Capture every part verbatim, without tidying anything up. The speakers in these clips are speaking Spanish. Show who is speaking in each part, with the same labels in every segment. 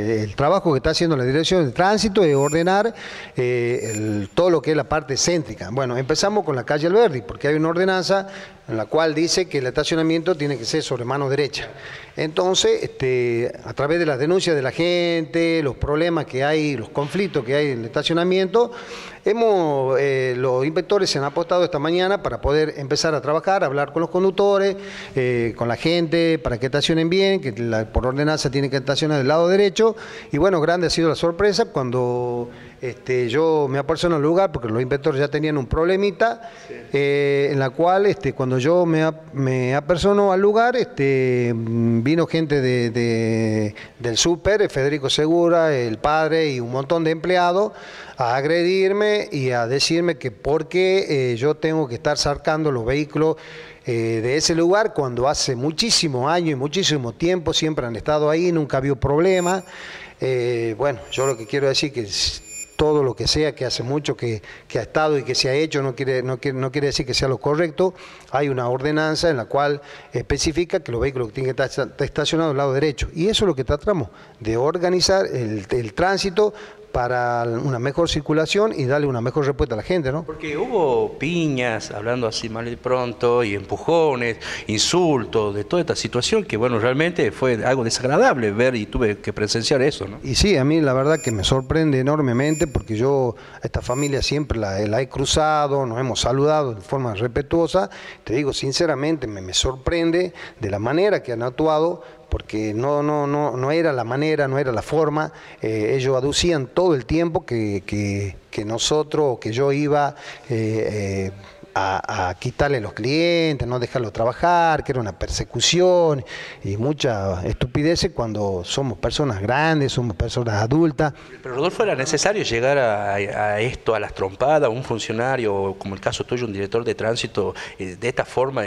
Speaker 1: El trabajo que está haciendo la Dirección de Tránsito es ordenar eh, el, todo lo que es la parte céntrica. Bueno, empezamos con la calle Alberdi, porque hay una ordenanza en la cual dice que el estacionamiento tiene que ser sobre mano derecha. Entonces, este, a través de las denuncias de la gente, los problemas que hay, los conflictos que hay en el estacionamiento, hemos, eh, los inspectores se han apostado esta mañana para poder empezar a trabajar, a hablar con los conductores, eh, con la gente, para que estacionen bien, que la, por ordenanza tienen que estacionar del lado derecho. Y bueno, grande ha sido la sorpresa cuando este, yo me apersono al lugar, porque los inspectores ya tenían un problemita, sí. eh, en la cual este, cuando yo me, me apersono al lugar, este, vino gente de, de, del súper, Federico Segura, el padre y un montón de empleados, a agredirme y a decirme que por qué eh, yo tengo que estar sacando los vehículos eh, de ese lugar cuando hace muchísimos años y muchísimo tiempo siempre han estado ahí, nunca ha habido problema. Eh, bueno, yo lo que quiero decir que todo lo que sea, que hace mucho que, que ha estado y que se ha hecho, no quiere, no, quiere, no quiere decir que sea lo correcto. Hay una ordenanza en la cual especifica que los vehículos tienen que estar estacionados al lado derecho. Y eso es lo que tratamos, de organizar el, el tránsito para una mejor circulación y darle una mejor respuesta a la gente, ¿no?
Speaker 2: Porque hubo piñas, hablando así mal y pronto, y empujones, insultos, de toda esta situación que, bueno, realmente fue algo desagradable ver y tuve que presenciar eso, ¿no?
Speaker 1: Y sí, a mí la verdad que me sorprende enormemente porque yo a esta familia siempre la, la he cruzado, nos hemos saludado de forma respetuosa. Te digo sinceramente, me, me sorprende de la manera que han actuado, porque no, no, no, no era la manera, no era la forma. Eh, ellos aducían todo el tiempo que, que, que nosotros, que yo iba eh, eh, a, a quitarle los clientes, no dejarlos trabajar, que era una persecución y mucha estupidez cuando somos personas grandes, somos personas adultas.
Speaker 2: Pero Rodolfo, ¿era necesario llegar a, a esto, a las trompadas, un funcionario, como el caso tuyo, un director de tránsito, eh, de esta forma,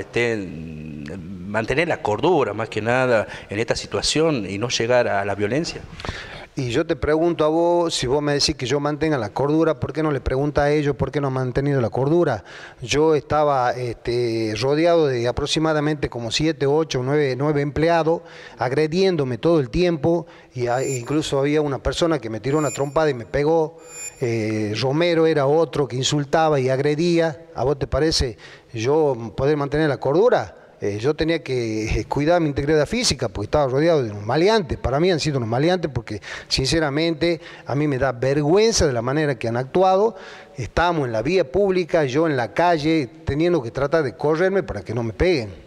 Speaker 2: estén, mantener la cordura más que nada en esta situación y no llegar a la violencia?
Speaker 1: Y yo te pregunto a vos, si vos me decís que yo mantenga la cordura, ¿por qué no le pregunta a ellos por qué no han mantenido la cordura? Yo estaba este, rodeado de aproximadamente como siete, ocho, nueve, nueve empleados, agrediéndome todo el tiempo, y incluso había una persona que me tiró una trompada y me pegó. Eh, Romero era otro que insultaba y agredía. ¿A vos te parece yo poder mantener la cordura? Eh, yo tenía que cuidar mi integridad física porque estaba rodeado de unos maleantes. Para mí han sido unos maleantes porque sinceramente a mí me da vergüenza de la manera que han actuado. Estamos en la vía pública, yo en la calle, teniendo que tratar de correrme para que no me peguen.